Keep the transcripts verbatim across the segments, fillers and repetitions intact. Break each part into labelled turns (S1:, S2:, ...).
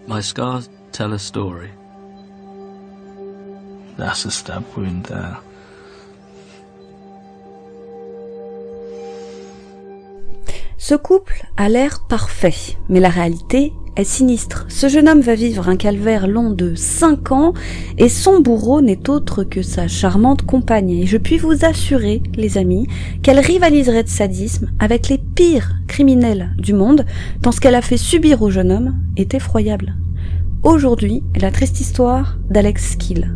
S1: My scars tell a story.
S2: That's a stab wound there.
S3: Ce couple a l'air parfait, mais la réalité est sinistre. Ce jeune homme va vivre un calvaire long de cinq ans et son bourreau n'est autre que sa charmante compagne. Et je puis vous assurer, les amis, qu'elle rivaliserait de sadisme avec les pires criminels du monde, tant ce qu'elle a fait subir au jeune homme est effroyable. Aujourd'hui est la triste histoire d'Alex Skeel.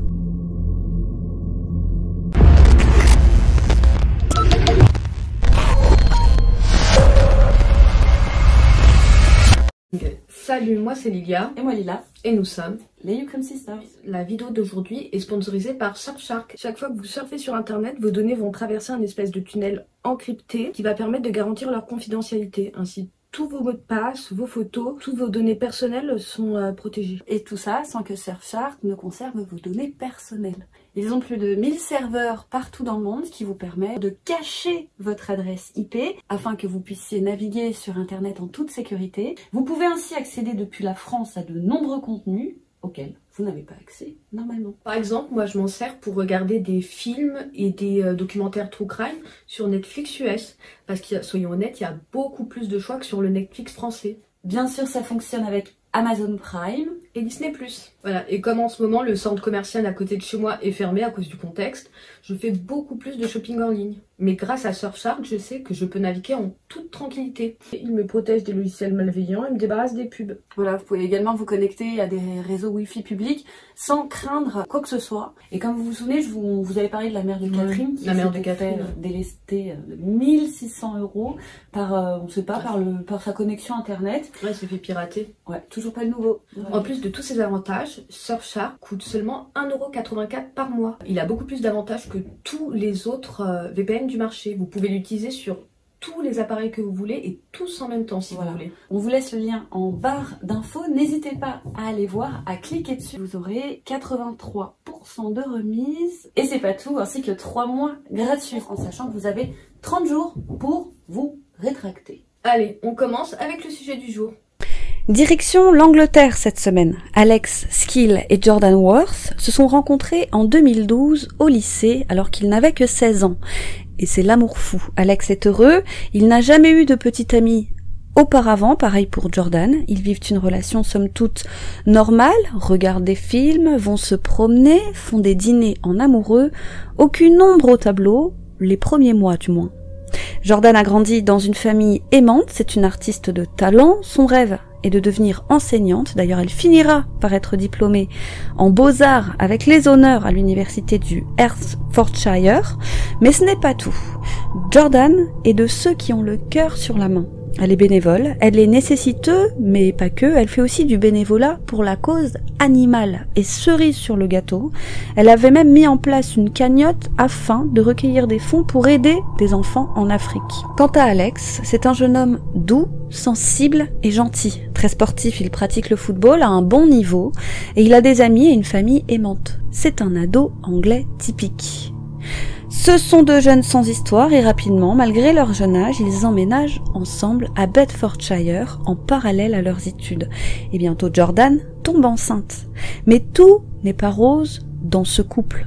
S4: Salut, moi c'est Lilia.
S5: Et moi Lila.
S4: Et nous sommes
S5: les Yukon Sisters.
S4: La vidéo d'aujourd'hui est sponsorisée par Surfshark. Chaque fois que vous surfez sur internet, vos données vont traverser un espèce de tunnel encrypté qui va permettre de garantir leur confidentialité. Ainsi, tous vos mots de passe, vos photos, toutes vos données personnelles sont euh, protégées.
S5: Et tout ça sans que Surfshark ne conserve vos données personnelles. Ils ont plus de mille serveurs partout dans le monde qui vous permettent de cacher votre adresse I P afin que vous puissiez naviguer sur internet en toute sécurité. Vous pouvez ainsi accéder depuis la France à de nombreux contenus auxquels vous n'avez pas accès normalement.
S4: Par exemple, moi je m'en sers pour regarder des films et des euh, documentaires true crime sur Netflix U S. Parce que, soyons honnêtes, il y a beaucoup plus de choix que sur le Netflix français.
S5: Bien sûr, ça fonctionne avec Amazon Prime
S4: et Disney plus. Voilà, et comme en ce moment le centre commercial à côté de chez moi est fermé à cause du contexte, je fais beaucoup plus de shopping en ligne. Mais grâce à Surfshark, je sais que je peux naviguer en toute tranquillité. Il me protège des logiciels malveillants et me débarrasse des pubs.
S5: Voilà, vous pouvez également vous connecter à des réseaux Wi-Fi publics sans craindre quoi que ce soit. Et comme vous vous souvenez, je vous, vous avez parlé de la mère de Catherine,
S4: qui la mère de Catherine
S5: fait délester de mille six cents euros par, euh, on sait pas, par, le, par sa connexion internet.
S4: Ouais, elle s'est fait pirater.
S5: Ouais, toujours pas de nouveau. Ouais.
S4: En plus de tous ces avantages, Surfshark coûte seulement un euro quatre-vingt-quatre par mois. Il a beaucoup plus d'avantages que tous les autres euh, V P N du marché. Vous pouvez l'utiliser sur tous les appareils que vous voulez et tous en même temps si
S5: voilà.
S4: vous voulez.
S5: On vous laisse le lien en barre d'infos. N'hésitez pas à aller voir, à cliquer dessus. Vous aurez quatre-vingt-trois pour cent de remise. Et c'est pas tout, ainsi que trois mois gratuits, en sachant que vous avez trente jours pour vous rétracter.
S4: Allez, on commence avec le sujet du jour.
S3: Direction l'Angleterre cette semaine. Alex Skeel et Jordan Worth se sont rencontrés en deux mille douze au lycée alors qu'ils n'avaient que seize ans. Et c'est l'amour fou. Alex est heureux, il n'a jamais eu de petit ami auparavant, pareil pour Jordan. Ils vivent une relation somme toute normale, regardent des films, vont se promener, font des dîners en amoureux, aucune ombre au tableau, les premiers mois du moins. Jordan a grandi dans une famille aimante, c'est une artiste de talent, son rêve est de devenir enseignante, d'ailleurs elle finira par être diplômée en beaux-arts avec les honneurs à l'université du Hertfordshire, mais ce n'est pas tout. Jordan est de ceux qui ont le cœur sur la main. Elle est bénévole, elle est nécessiteuse, mais pas que, elle fait aussi du bénévolat pour la cause animale. Et cerise sur le gâteau, elle avait même mis en place une cagnotte afin de recueillir des fonds pour aider des enfants en Afrique. Quant à Alex, c'est un jeune homme doux, sensible et gentil. Très sportif, il pratique le football à un bon niveau et il a des amis et une famille aimante. C'est un ado anglais typique. Ce sont deux jeunes sans histoire et rapidement, malgré leur jeune âge, ils emménagent ensemble à Bedfordshire en parallèle à leurs études. Et bientôt Jordan tombe enceinte. Mais tout n'est pas rose dans ce couple.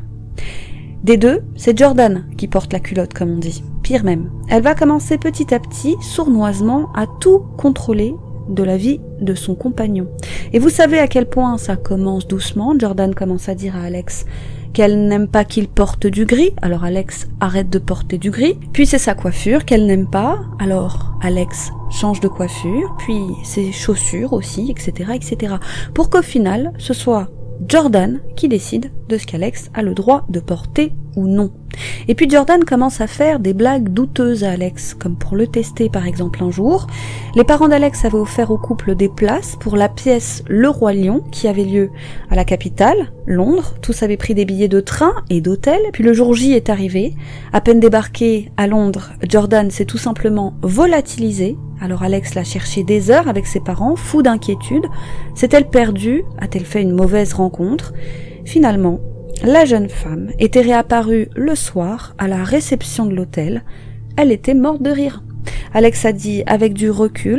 S3: Des deux, c'est Jordan qui porte la culotte comme on dit. Pire même, elle va commencer petit à petit, sournoisement, à tout contrôler de la vie de son compagnon. Et vous savez à quel point ça commence doucement. Jordan commence à dire à Alex qu'elle n'aime pas qu'il porte du gris, alors Alex arrête de porter du gris. Puis c'est sa coiffure qu'elle n'aime pas, alors Alex change de coiffure, puis ses chaussures aussi, et cetera, et cetera. Pour qu'au final, ce soit Jordan qui décide de ce qu'Alex a le droit de porter ou non. Et puis Jordan commence à faire des blagues douteuses à Alex, comme pour le tester par exemple un jour. Les parents d'Alex avaient offert au couple des places pour la pièce Le Roi Lion qui avait lieu à la capitale, Londres. Tous avaient pris des billets de train et d'hôtel. Puis le jour J est arrivé. À peine débarqué à Londres, Jordan s'est tout simplement volatilisé. Alors Alex l'a cherché des heures avec ses parents, fou d'inquiétude. S'est-elle perdue? A-t-elle fait une mauvaise rencontre? Finalement, la jeune femme était réapparue le soir à la réception de l'hôtel. Elle était morte de rire. Alex a dit avec du recul,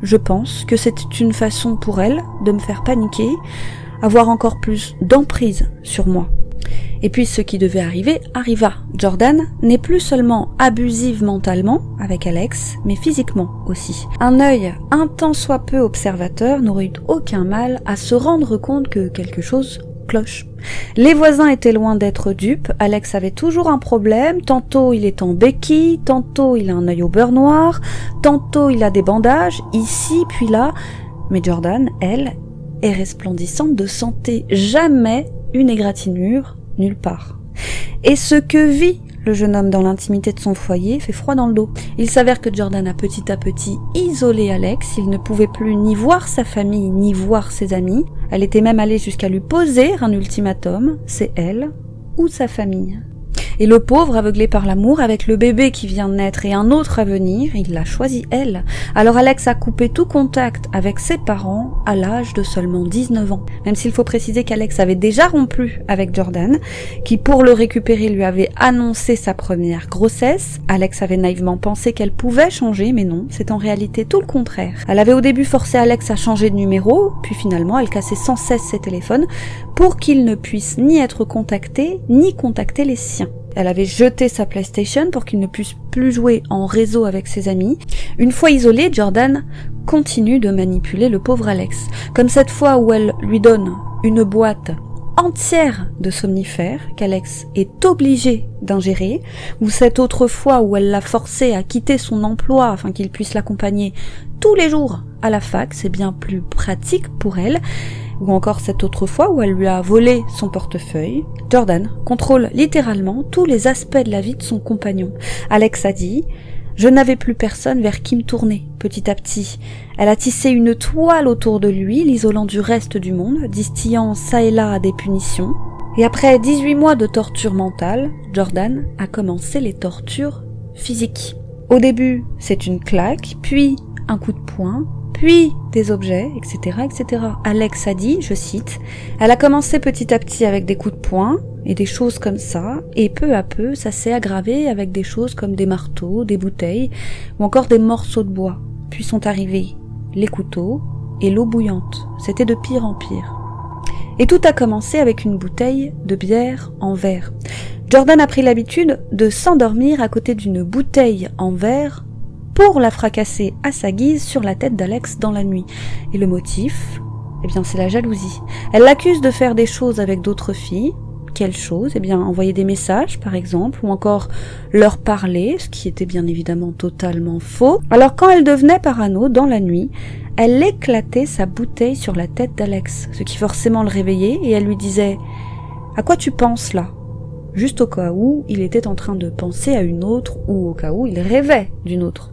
S3: je pense que c'était une façon pour elle de me faire paniquer, avoir encore plus d'emprise sur moi. Et puis ce qui devait arriver arriva. Jordan n'est plus seulement abusive mentalement avec Alex, mais physiquement aussi. Un œil un tant soit peu observateur n'aurait eu aucun mal à se rendre compte que quelque chose cloche. Les voisins étaient loin d'être dupes, Alex avait toujours un problème, tantôt il est en béquille, tantôt il a un œil au beurre noir, tantôt il a des bandages, ici puis là, mais Jordan, elle, est resplendissante de santé, jamais une égratignure, nulle part. Et ce que vit le jeune homme dans l'intimité de son foyer fait froid dans le dos. Il s'avère que Jordan a petit à petit isolé Alex, il ne pouvait plus ni voir sa famille, ni voir ses amis. Elle était même allée jusqu'à lui poser un ultimatum, c'est elle ou sa famille. Et le pauvre, aveuglé par l'amour, avec le bébé qui vient de naître et un autre à venir, il l'a choisi elle. Alors Alex a coupé tout contact avec ses parents à l'âge de seulement dix-neuf ans. Même s'il faut préciser qu'Alex avait déjà rompu avec Jordan, qui pour le récupérer lui avait annoncé sa première grossesse. Alex avait naïvement pensé qu'elle pouvait changer, mais non, c'est en réalité tout le contraire. Elle avait au début forcé Alex à changer de numéro, puis finalement elle cassait sans cesse ses téléphones pour qu'il ne puisse ni être contacté, ni contacter les siens. Elle avait jeté sa PlayStation pour qu'il ne puisse plus jouer en réseau avec ses amis. Une fois isolé, Jordan continue de manipuler le pauvre Alex. Comme cette fois où elle lui donne une boîte entière de somnifères qu'Alex est obligé d'ingérer, ou cette autre fois où elle l'a forcé à quitter son emploi afin qu'il puisse l'accompagner tous les jours à la fac, c'est bien plus pratique pour elle. Ou encore cette autre fois où elle lui a volé son portefeuille. Jordan contrôle littéralement tous les aspects de la vie de son compagnon. Alex a dit « Je n'avais plus personne vers qui me tourner. » Petit à petit, elle a tissé une toile autour de lui, l'isolant du reste du monde, distillant ça et là des punitions. Et après dix-huit mois de torture mentale, Jordan a commencé les tortures physiques. Au début, c'est une claque, puis un coup de poing, puis des objets, et cetera, et cetera. Alex a dit, je cite, « Elle a commencé petit à petit avec des coups de poing et des choses comme ça, et peu à peu, ça s'est aggravé avec des choses comme des marteaux, des bouteilles, ou encore des morceaux de bois. Puis sont arrivés les couteaux et l'eau bouillante. C'était de pire en pire. » Et tout a commencé avec une bouteille de bière en verre. Jordan a pris l'habitude de s'endormir à côté d'une bouteille en verre pour la fracasser à sa guise sur la tête d'Alex dans la nuit. Et le motif, eh bien c'est la jalousie. Elle l'accuse de faire des choses avec d'autres filles. Quelles choses? Eh bien envoyer des messages par exemple, ou encore leur parler, ce qui était bien évidemment totalement faux. Alors quand elle devenait parano dans la nuit, elle éclatait sa bouteille sur la tête d'Alex, ce qui forcément le réveillait, et elle lui disait « À quoi tu penses là ?» Juste au cas où il était en train de penser à une autre, ou au cas où il rêvait d'une autre.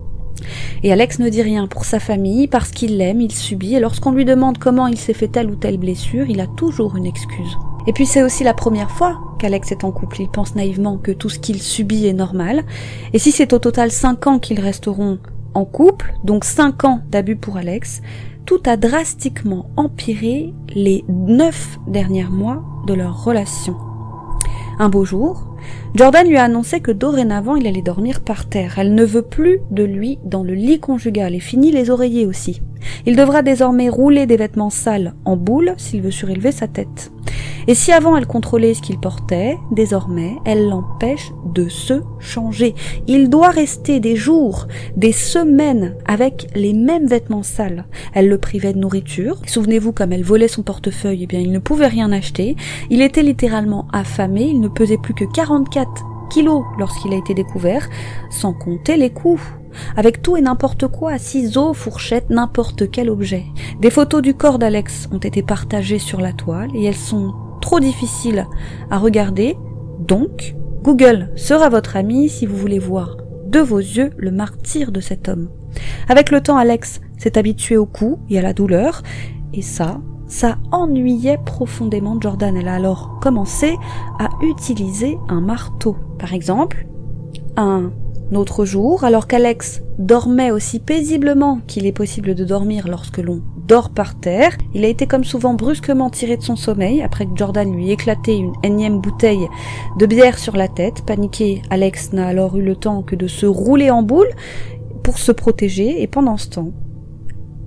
S3: Et Alex ne dit rien pour sa famille, parce qu'il l'aime, il subit, et lorsqu'on lui demande comment il s'est fait telle ou telle blessure, il a toujours une excuse. Et puis c'est aussi la première fois qu'Alex est en couple, il pense naïvement que tout ce qu'il subit est normal, et si c'est au total cinq ans qu'ils resteront en couple, donc cinq ans d'abus pour Alex, tout a drastiquement empiré les neuf derniers mois de leur relation. Un beau jour, Jordan lui a annoncé que dorénavant il allait dormir par terre. Elle ne veut plus de lui dans le lit conjugal, et fini les oreillers aussi. Il devra désormais rouler des vêtements sales en boule s'il veut surélever sa tête. Et si avant elle contrôlait ce qu'il portait, désormais elle l'empêche de se changer. Il doit rester des jours, des semaines avec les mêmes vêtements sales. Elle le privait de nourriture. Souvenez-vous, comme elle volait son portefeuille, eh bien il ne pouvait rien acheter. Il était littéralement affamé, il ne pesait plus que quarante-quatre kilos lorsqu'il a été découvert, sans compter les coups. Avec tout et n'importe quoi, ciseaux, fourchettes, n'importe quel objet. Des photos du corps d'Alex ont été partagées sur la toile et elles sont trop difficiles à regarder, donc Google sera votre ami si vous voulez voir de vos yeux le martyre de cet homme. Avec le temps, Alex s'est habitué aux coups et à la douleur, et ça, ça ennuyait profondément Jordan. Elle a alors commencé à utiliser un marteau. Par exemple, un autre jour, alors qu'Alex dormait aussi paisiblement qu'il est possible de dormir lorsque l'on dort par terre, il a été comme souvent brusquement tiré de son sommeil après que Jordan lui ait éclaté une énième bouteille de bière sur la tête. Paniqué, Alex n'a alors eu le temps que de se rouler en boule pour se protéger, et pendant ce temps,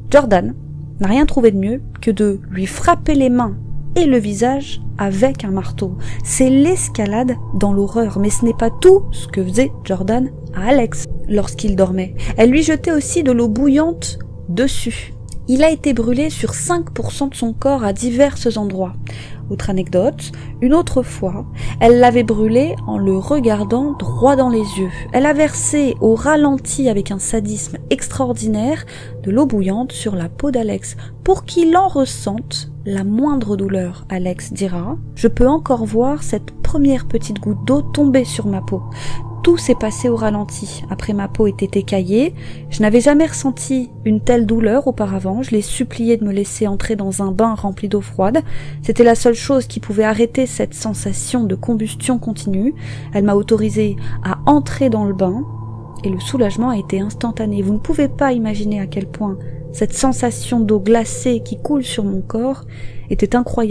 S3: Jordan n'a rien trouvé de mieux que de lui frapper les mains et le visage avec un marteau. C'est l'escalade dans l'horreur, mais ce n'est pas tout ce que faisait Jordan à Alex lorsqu'il dormait. Elle lui jetait aussi de l'eau bouillante dessus. Il a été brûlé sur cinq pour cent de son corps à divers endroits. Autre anecdote, une autre fois, elle l'avait brûlé en le regardant droit dans les yeux. Elle a versé au ralenti avec un sadisme extraordinaire de l'eau bouillante sur la peau d'Alex pour qu'il en ressente la moindre douleur. Alex dira « Je peux encore voir cette première petite goutte d'eau tomber sur ma peau. Tout s'est passé au ralenti. Après, ma peau était écaillée. Je n'avais jamais ressenti une telle douleur auparavant. Je l'ai supplié de me laisser entrer dans un bain rempli d'eau froide. C'était la seule chose qui pouvait arrêter cette sensation de combustion continue. Elle m'a autorisé à entrer dans le bain et le soulagement a été instantané. Vous ne pouvez pas imaginer à quel point cette sensation d'eau glacée qui coule sur mon corps était incroyable. »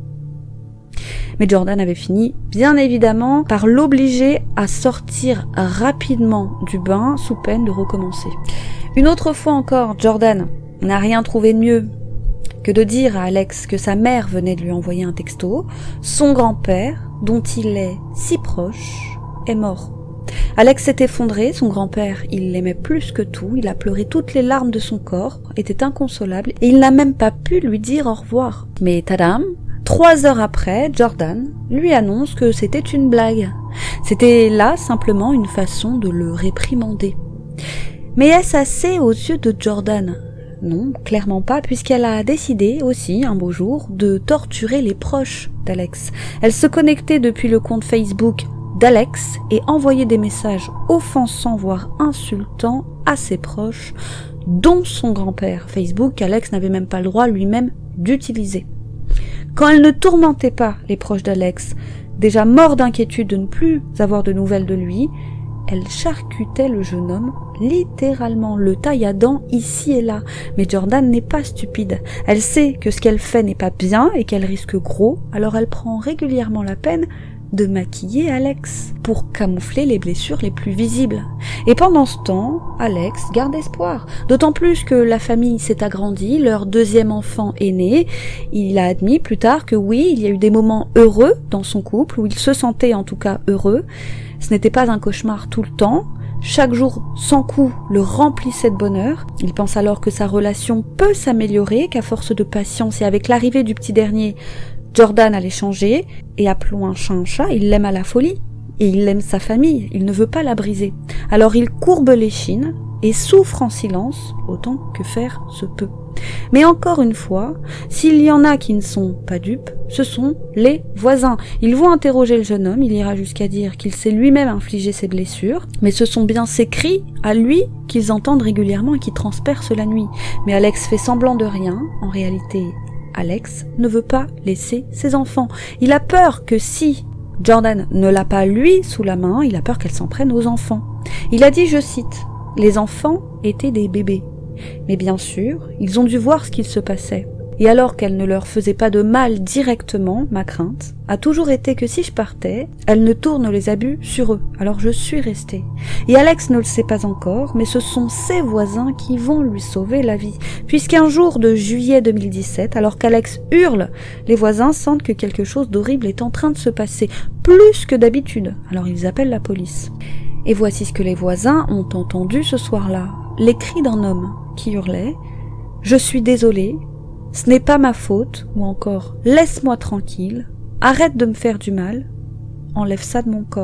S3: Mais Jordan avait fini, bien évidemment, par l'obliger à sortir rapidement du bain sous peine de recommencer. Une autre fois encore, Jordan n'a rien trouvé de mieux que de dire à Alex que sa mère venait de lui envoyer un texto. Son grand-père, dont il est si proche, est mort. Alex s'est effondré, son grand-père, il l'aimait plus que tout, il a pleuré toutes les larmes de son corps, était inconsolable, et il n'a même pas pu lui dire au revoir. Mais tadam! Trois heures après, Jordan lui annonce que c'était une blague. C'était là simplement une façon de le réprimander. Mais est-ce assez aux yeux de Jordan? Non, clairement pas, puisqu'elle a décidé aussi, un beau jour, de torturer les proches d'Alex. Elle se connectait depuis le compte Facebook d'Alex et envoyait des messages offensants, voire insultants, à ses proches, dont son grand-père. Facebook, Alex n'avait même pas le droit lui-même d'utiliser. Quand elle ne tourmentait pas les proches d'Alex, déjà mort d'inquiétude de ne plus avoir de nouvelles de lui, elle charcutait le jeune homme, littéralement le tailladant ici et là. Mais Jordan n'est pas stupide. Elle sait que ce qu'elle fait n'est pas bien et qu'elle risque gros, alors elle prend régulièrement la peine de maquiller Alex pour camoufler les blessures les plus visibles. Et pendant ce temps, Alex garde espoir. D'autant plus que la famille s'est agrandie, leur deuxième enfant est né. Il a admis plus tard que oui, il y a eu des moments heureux dans son couple, où il se sentait en tout cas heureux. Ce n'était pas un cauchemar tout le temps. Chaque jour sans coup le remplissait de bonheur. Il pense alors que sa relation peut s'améliorer, qu'à force de patience et avec l'arrivée du petit dernier, Jordan allait changer, et appelons un chat un chat, il l'aime à la folie, et il aime sa famille, il ne veut pas la briser. Alors il courbe l'échine, et souffre en silence, autant que faire se peut. Mais encore une fois, s'il y en a qui ne sont pas dupes, ce sont les voisins. Ils vont interroger le jeune homme, il ira jusqu'à dire qu'il s'est lui-même infligé ses blessures, mais ce sont bien ses cris à lui qu'ils entendent régulièrement et qui transpercent la nuit. Mais Alex fait semblant de rien, en réalité, Alex ne veut pas laisser ses enfants. Il a peur que si Jordan ne l'a pas lui sous la main, il a peur qu'elle s'en prenne aux enfants. Il a dit, je cite, « Les enfants étaient des bébés. » Mais bien sûr, ils ont dû voir ce qu'il se passait. Et alors qu'elle ne leur faisait pas de mal directement, ma crainte a toujours été que si je partais, elle ne tourne les abus sur eux. Alors je suis restée. Et Alex ne le sait pas encore, mais ce sont ses voisins qui vont lui sauver la vie. Puisqu'un jour de juillet deux mille dix-sept, alors qu'Alex hurle, les voisins sentent que quelque chose d'horrible est en train de se passer, plus que d'habitude. Alors ils appellent la police. Et voici ce que les voisins ont entendu ce soir-là. Les cris d'un homme qui hurlait « Je suis désolé, ce n'est pas ma faute » ou encore « Laisse-moi tranquille, arrête de me faire du mal, enlève ça de mon corps ».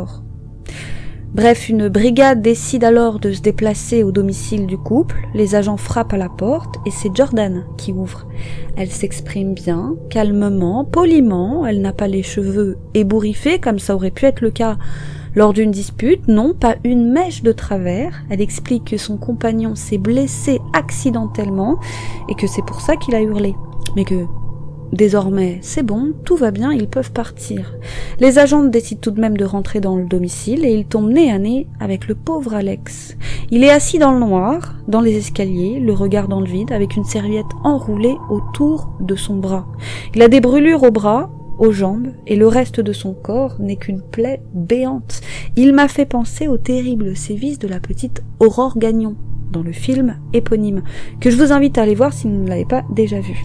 S3: Bref, une brigade décide alors de se déplacer au domicile du couple, les agents frappent à la porte et c'est Jordan qui ouvre. Elle s'exprime bien, calmement, poliment, elle n'a pas les cheveux ébouriffés comme ça aurait pu être le cas lors d'une dispute, non, pas une mèche de travers. Elle explique que son compagnon s'est blessé accidentellement et que c'est pour ça qu'il a hurlé. Mais que, désormais, c'est bon, tout va bien, ils peuvent partir. Les agents décident tout de même de rentrer dans le domicile et ils tombent nez à nez avec le pauvre Alex. Il est assis dans le noir, dans les escaliers, le regard dans le vide, avec une serviette enroulée autour de son bras. Il a des brûlures au bras, aux jambes, et le reste de son corps n'est qu'une plaie béante. Il m'a fait penser aux terribles sévices de la petite Aurore Gagnon. dans le film éponyme, que je vous invite à aller voir si vous ne l'avez pas déjà vu.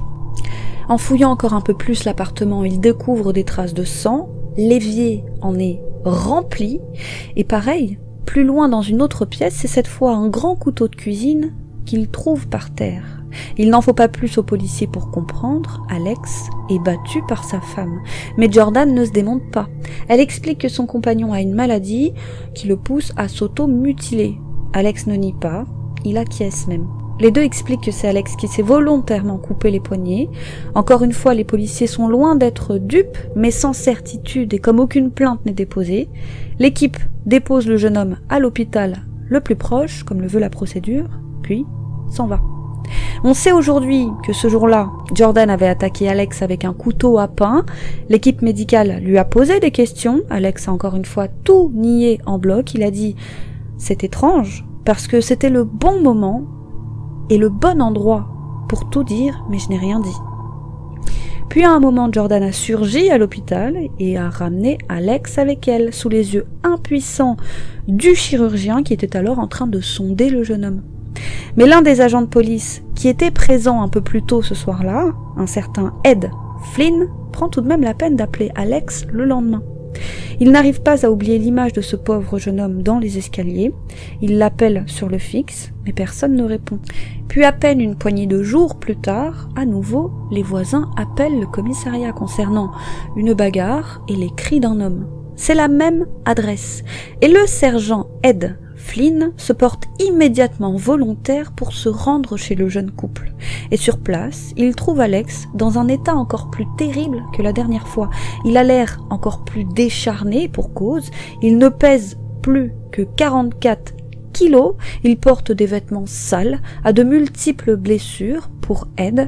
S3: En fouillant encore un peu plus l'appartement, il découvre des traces de sang, l'évier en est rempli, et pareil, plus loin dans une autre pièce, c'est cette fois un grand couteau de cuisine qu'il trouve par terre. Il n'en faut pas plus aux policiers pour comprendre, Alex est battu par sa femme. Mais Jordan ne se démonte pas. Elle explique que son compagnon a une maladie qui le pousse à s'auto-mutiler. Alex ne nie pas, il acquiesce même. Les deux expliquent que c'est Alex qui s'est volontairement coupé les poignets. Encore une fois, les policiers sont loin d'être dupes, mais sans certitude et comme aucune plainte n'est déposée. L'équipe dépose le jeune homme à l'hôpital le plus proche, comme le veut la procédure, puis s'en va. On sait aujourd'hui que ce jour-là, Jordan avait attaqué Alex avec un couteau à pain. L'équipe médicale lui a posé des questions. Alex a encore une fois tout nié en bloc. Il a dit « C'est étrange, parce que c'était le bon moment et le bon endroit pour tout dire, mais je n'ai rien dit. » Puis à un moment, Jordan a surgi à l'hôpital et a ramené Alex avec elle, sous les yeux impuissants du chirurgien qui était alors en train de sonder le jeune homme. Mais l'un des agents de police qui était présent un peu plus tôt ce soir-là, un certain Ed Flynn, prend tout de même la peine d'appeler Alex le lendemain. Il n'arrive pas à oublier l'image de ce pauvre jeune homme dans les escaliers. Il l'appelle sur le fixe, mais personne ne répond. Puis à peine une poignée de jours plus tard, à nouveau, les voisins appellent le commissariat concernant une bagarre et les cris d'un homme. C'est la même adresse. Et le sergent Ed Flynn se porte immédiatement volontaire pour se rendre chez le jeune couple. Et sur place, il trouve Alex dans un état encore plus terrible que la dernière fois. Il a l'air encore plus décharné pour cause. Il ne pèse plus que quarante-quatre kilos. Il porte des vêtements sales, a de multiples blessures. Pour Ed,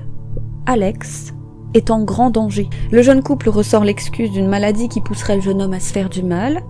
S3: Alex est en grand danger. Le jeune couple ressort l'excuse d'une maladie qui pousserait le jeune homme à se faire du mal.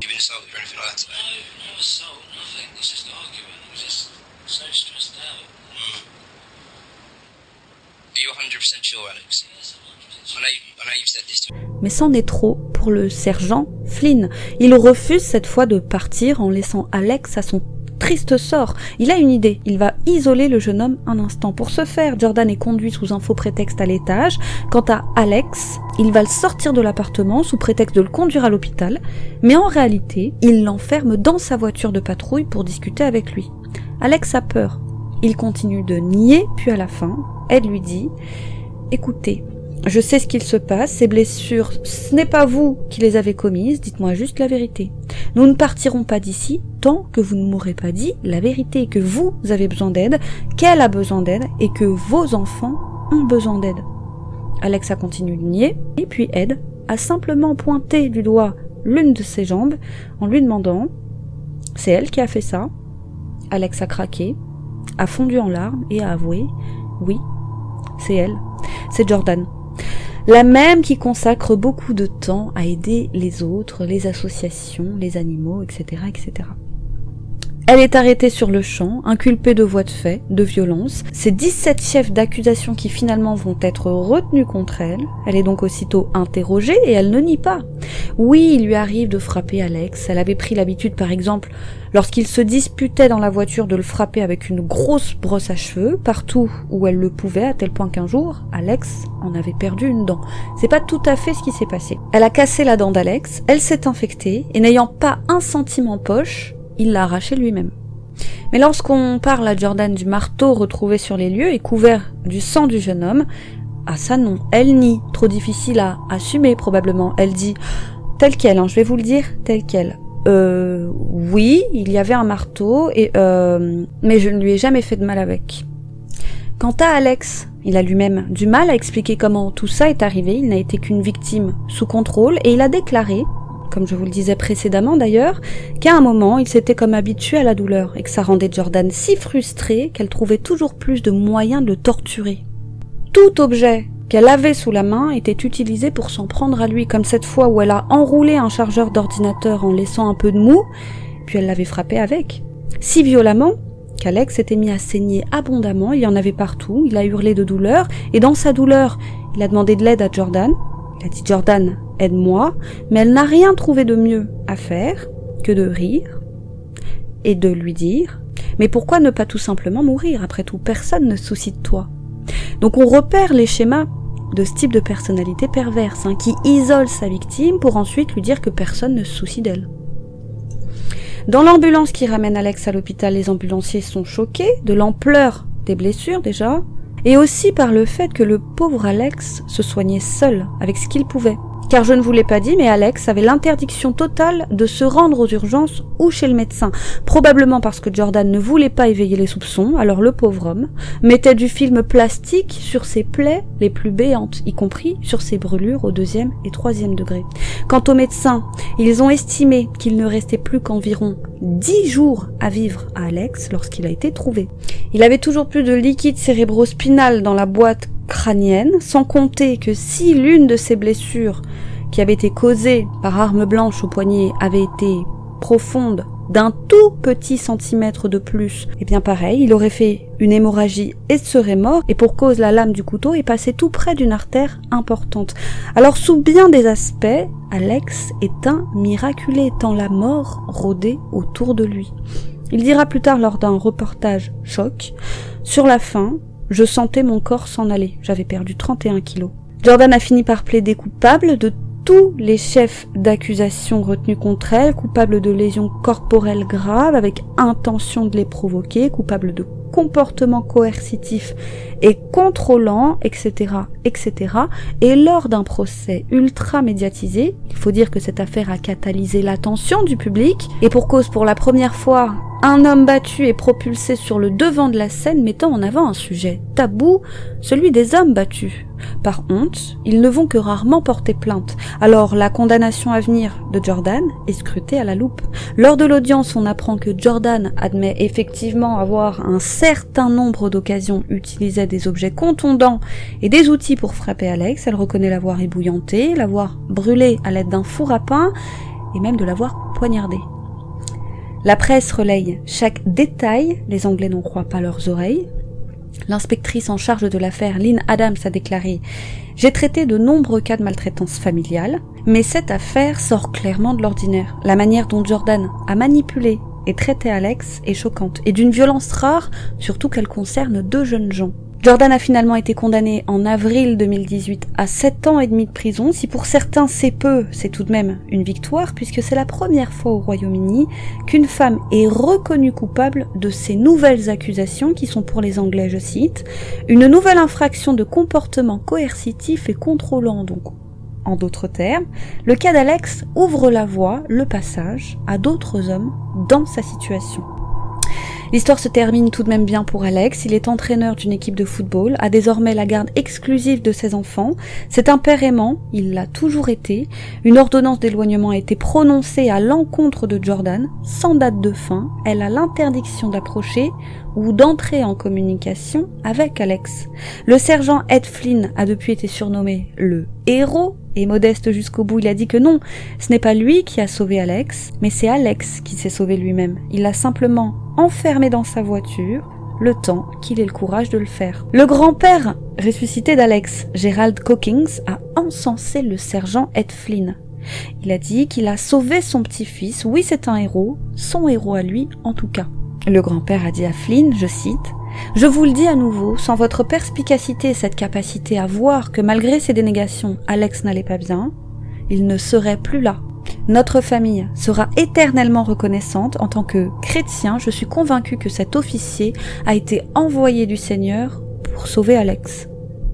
S3: Mais c'en est trop pour le sergent Flynn. Il refuse cette fois de partir en laissant Alex à son triste sort. Il a une idée, il va isoler le jeune homme un instant. Pour ce faire, Jordan est conduit sous un faux prétexte à l'étage. Quant à Alex, il va le sortir de l'appartement sous prétexte de le conduire à l'hôpital, mais en réalité, il l'enferme dans sa voiture de patrouille pour discuter avec lui. Alex a peur. Il continue de nier, puis à la fin, Ed lui dit « Écoutez, je sais ce qu'il se passe, ces blessures, ce n'est pas vous qui les avez commises, dites-moi juste la vérité. Nous ne partirons pas d'ici tant que vous ne m'aurez pas dit la vérité, que vous avez besoin d'aide, qu'elle a besoin d'aide et que vos enfants ont besoin d'aide. » Alex a continué de nier, et puis Ed a simplement pointé du doigt l'une de ses jambes en lui demandant « C'est elle qui a fait ça ?» Alex a craqué, a fondu en larmes et a avoué « Oui, c'est elle, c'est Jordan. » La même qui consacre beaucoup de temps à aider les autres, les associations, les animaux, et cetera, et cetera. Elle est arrêtée sur le champ, inculpée de voies de fait, de violence. C'est dix-sept chefs d'accusation qui finalement vont être retenus contre elle. Elle est donc aussitôt interrogée et elle ne nie pas. Oui, il lui arrive de frapper Alex. Elle avait pris l'habitude, par exemple, lorsqu'il se disputait dans la voiture, de le frapper avec une grosse brosse à cheveux, partout où elle le pouvait, à tel point qu'un jour, Alex en avait perdu une dent. C'est pas tout à fait ce qui s'est passé. Elle a cassé la dent d'Alex, elle s'est infectée, et n'ayant pas un centime en poche, il l'a arraché lui-même. Mais lorsqu'on parle à Jordan du marteau retrouvé sur les lieux et couvert du sang du jeune homme, ah ça non, elle nie, trop difficile à assumer probablement. Elle dit, tel quel, hein, je vais vous le dire, tel quel. Euh, oui, il y avait un marteau, et euh, mais je ne lui ai jamais fait de mal avec. Quant à Alex, il a lui-même du mal à expliquer comment tout ça est arrivé, il n'a été qu'une victime sous contrôle, et il a déclaré, comme je vous le disais précédemment d'ailleurs, qu'à un moment, il s'était comme habitué à la douleur, et que ça rendait Jordan si frustrée qu'elle trouvait toujours plus de moyens de le torturer. Tout objet qu'elle avait sous la main était utilisé pour s'en prendre à lui, comme cette fois où elle a enroulé un chargeur d'ordinateur en laissant un peu de mou, puis elle l'avait frappé avec. Si violemment qu'Alex s'était mis à saigner abondamment, il y en avait partout, il a hurlé de douleur, et dans sa douleur, il a demandé de l'aide à Jordan. Il a dit « Jordan, aide-moi », mais elle n'a rien trouvé de mieux à faire que de rire et de lui dire Mais pourquoi ne pas tout simplement mourir? Après tout, personne ne se soucie de toi. Donc on repère les schémas de ce type de personnalité perverse, hein, qui isole sa victime pour ensuite lui dire que personne ne se soucie d'elle. Dans l'ambulance qui ramène Alex à l'hôpital, les ambulanciers sont choqués de l'ampleur des blessures déjà, et aussi par le fait que le pauvre Alex se soignait seul avec ce qu'il pouvait. Car je ne vous l'ai pas dit, mais Alex avait l'interdiction totale de se rendre aux urgences ou chez le médecin. Probablement parce que Jordan ne voulait pas éveiller les soupçons, alors le pauvre homme mettait du film plastique sur ses plaies les plus béantes, y compris sur ses brûlures au deuxième et troisième degré. Quant aux médecins, ils ont estimé qu'il ne restait plus qu'environ dix jours à vivre à Alex lorsqu'il a été trouvé. Il avait toujours plus de liquide cérébrospinal dans la boîte crânienne, sans compter que si l'une de ses blessures qui avait été causée par arme blanche au poignet avait été profonde d'un tout petit centimètre de plus, et bien pareil, il aurait fait une hémorragie et serait mort, et pour cause la lame du couteau est passée tout près d'une artère importante. Alors sous bien des aspects, Alex est un miraculé tant la mort rôdait autour de lui. Il dira plus tard lors d'un reportage choc, sur la fin, je sentais mon corps s'en aller, j'avais perdu trente et un kilos. Jordan a fini par plaider coupable de tous les chefs d'accusation retenus contre elle, coupable de lésions corporelles graves avec intention de les provoquer, coupable de comportement coercitif et contrôlant, et cetera, et cetera. Et lors d'un procès ultra médiatisé, il faut dire que cette affaire a catalysé l'attention du public, et pour cause, pour la première fois, un homme battu est propulsé sur le devant de la scène, mettant en avant un sujet tabou, celui des hommes battus. Par honte, ils ne vont que rarement porter plainte. Alors la condamnation à venir de Jordan est scrutée à la loupe. Lors de l'audience, on apprend que Jordan admet effectivement avoir un certain nombre d'occasions utilisé des objets contondants et des outils pour frapper Alex. Elle reconnaît l'avoir ébouillanté, l'avoir brûlé à l'aide d'un four à pain et même de l'avoir poignardé. La presse relaye chaque détail, les Anglais n'en croient pas leurs oreilles. L'inspectrice en charge de l'affaire, Lynn Adams, a déclaré « J'ai traité de nombreux cas de maltraitance familiale, mais cette affaire sort clairement de l'ordinaire. La manière dont Jordan a manipulé et traité Alex est choquante, et d'une violence rare, surtout qu'elle concerne deux jeunes gens. » Jordan a finalement été condamné en avril deux mille dix-huit à sept ans et demi de prison. Si pour certains c'est peu, c'est tout de même une victoire, puisque c'est la première fois au Royaume-Uni qu'une femme est reconnue coupable de ces nouvelles accusations qui sont pour les Anglais, je cite, une nouvelle infraction de comportement coercitif et contrôlant. Donc, en d'autres termes, le cas d'Alex ouvre la voie, le passage, à d'autres hommes dans sa situation. L'histoire se termine tout de même bien pour Alex. Il est entraîneur d'une équipe de football, a désormais la garde exclusive de ses enfants. C'est un père aimant, il l'a toujours été. Une ordonnance d'éloignement a été prononcée à l'encontre de Jordan, sans date de fin. Elle a l'interdiction d'approcher ou d'entrer en communication avec Alex. Le sergent Ed Flynn a depuis été surnommé le héros, et modeste jusqu'au bout, il a dit que non, ce n'est pas lui qui a sauvé Alex, mais c'est Alex qui s'est sauvé lui-même. Il l'a simplement enfermé dans sa voiture, le temps qu'il ait le courage de le faire. Le grand-père ressuscité d'Alex, Gerald Cockings, a encensé le sergent Ed Flynn. Il a dit qu'il a sauvé son petit-fils, oui c'est un héros, son héros à lui en tout cas. Le grand-père a dit à Flynn, je cite, « Je vous le dis à nouveau, sans votre perspicacité et cette capacité à voir que malgré ses dénégations, Alex n'allait pas bien, il ne serait plus là. Notre famille sera éternellement reconnaissante. En tant que chrétien, je suis convaincu que cet officier a été envoyé du Seigneur pour sauver Alex. »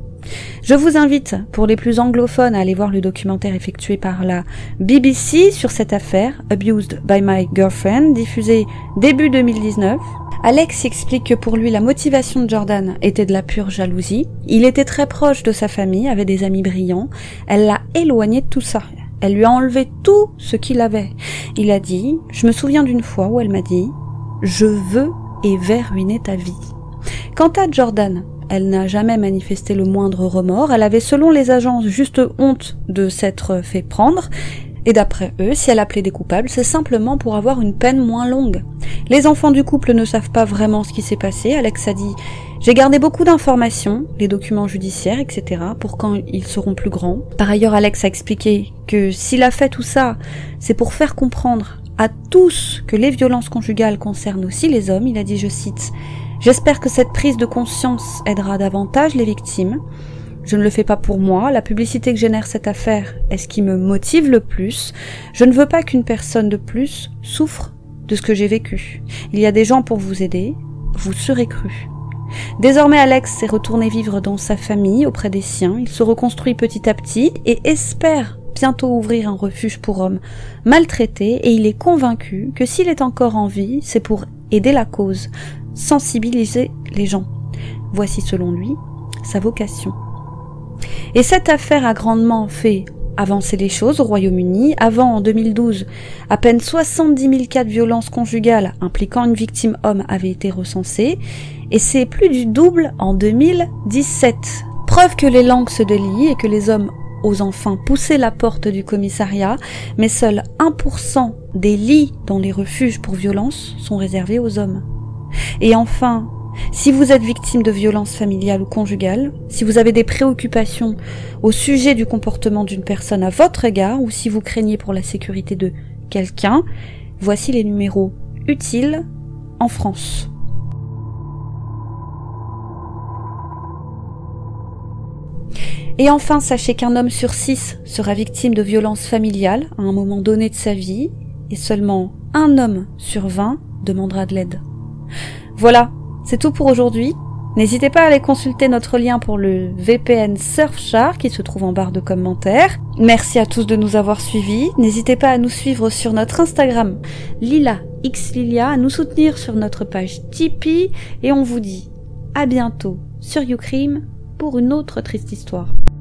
S3: Je vous invite, pour les plus anglophones, à aller voir le documentaire effectué par la B B C sur cette affaire, Abused by My Girlfriend, diffusé début deux mille dix-neuf. Alex explique que pour lui, la motivation de Jordan était de la pure jalousie. Il était très proche de sa famille, avait des amis brillants. Elle l'a éloigné de tout ça. Elle lui a enlevé tout ce qu'il avait. Il a dit, je me souviens d'une fois où elle m'a dit, je veux et vais ruiner ta vie. Quant à Jordan, elle n'a jamais manifesté le moindre remords. Elle avait, selon les agences, juste honte de s'être fait prendre. Et d'après eux, si elle a plaidé coupable, c'est simplement pour avoir une peine moins longue. Les enfants du couple ne savent pas vraiment ce qui s'est passé. Alex a dit « J'ai gardé beaucoup d'informations, les documents judiciaires, et cetera, pour quand ils seront plus grands. » Par ailleurs, Alex a expliqué que s'il a fait tout ça, c'est pour faire comprendre à tous que les violences conjugales concernent aussi les hommes. Il a dit, je cite, « J'espère que cette prise de conscience aidera davantage les victimes. Je ne le fais pas pour moi, la publicité que génère cette affaire est ce qui me motive le plus. Je ne veux pas qu'une personne de plus souffre de ce que j'ai vécu. Il y a des gens pour vous aider, vous serez cru. » Désormais, Alex s'est retourné vivre dans sa famille, auprès des siens. Il se reconstruit petit à petit et espère bientôt ouvrir un refuge pour hommes maltraités, et il est convaincu que s'il est encore en vie, c'est pour aider la cause, sensibiliser les gens. Voici selon lui sa vocation. Et cette affaire a grandement fait avancer les choses au Royaume-Uni. Avant, en deux mille douze, à peine soixante-dix mille cas de violences conjugales impliquant une victime homme avaient été recensés, et c'est plus du double en deux mille dix-sept. Preuve que les langues se délient et que les hommes osent enfin pousser la porte du commissariat, mais seul un pour cent des lits dans les refuges pour violences sont réservés aux hommes. Et enfin, si vous êtes victime de violences familiales ou conjugales, si vous avez des préoccupations au sujet du comportement d'une personne à votre égard, ou si vous craignez pour la sécurité de quelqu'un, voici les numéros utiles en France. Et enfin, sachez qu'un homme sur six sera victime de violences familiales à un moment donné de sa vie, et seulement un homme sur vingt demandera de l'aide. Voilà, c'est tout pour aujourd'hui. N'hésitez pas à aller consulter notre lien pour le V P N Surfshark qui se trouve en barre de commentaires. Merci à tous de nous avoir suivis. N'hésitez pas à nous suivre sur notre Instagram Lila X Lilia, à nous soutenir sur notre page Tipeee, et on vous dit à bientôt sur YouCrime pour une autre triste histoire.